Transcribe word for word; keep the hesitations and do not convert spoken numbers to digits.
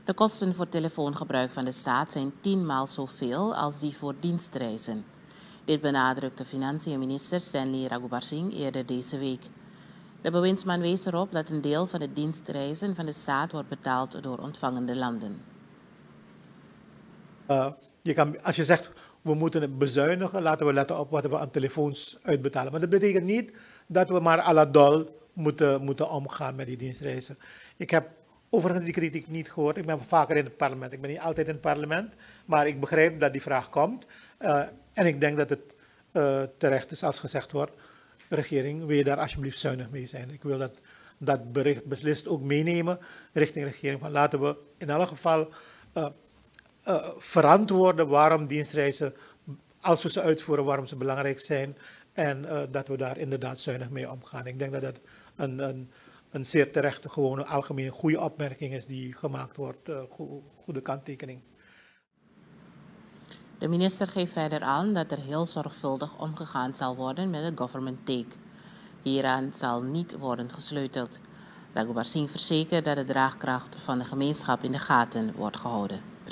De kosten voor telefoongebruik van de staat zijn tienmaal zoveel als die voor dienstreizen. Dit benadrukte financiën-minister Stanley Raghubar-Singh eerder deze week. De bewindsman wees erop dat een deel van de dienstreizen van de staat wordt betaald door ontvangende landen. Uh, je kan, als je zegt, we moeten het bezuinigen, laten we letten op wat we aan telefoons uitbetalen. Maar dat betekent niet dat we maar à la dol moeten, moeten omgaan met die dienstreizen. Ik heb overigens die kritiek niet gehoord. Ik ben vaker in het parlement. Ik ben niet altijd in het parlement, maar ik begrijp dat die vraag komt. Uh, en ik denk dat het uh, terecht is als gezegd wordt, regering, wil je daar alsjeblieft zuinig mee zijn. Ik wil dat, dat bericht beslist ook meenemen richting de regering. Van laten we in elk geval uh, uh, verantwoorden waarom dienstreizen, als we ze uitvoeren, waarom ze belangrijk zijn. En uh, dat we daar inderdaad zuinig mee omgaan. Ik denk dat dat een, een, een zeer terechte, gewone, algemeen goede opmerking is die gemaakt wordt. Uh, go goede kanttekening. De minister geeft verder aan dat er heel zorgvuldig omgegaan zal worden met de government take. Hieraan zal niet worden gesleuteld. Raghubar-Singh verzekert dat de draagkracht van de gemeenschap in de gaten wordt gehouden.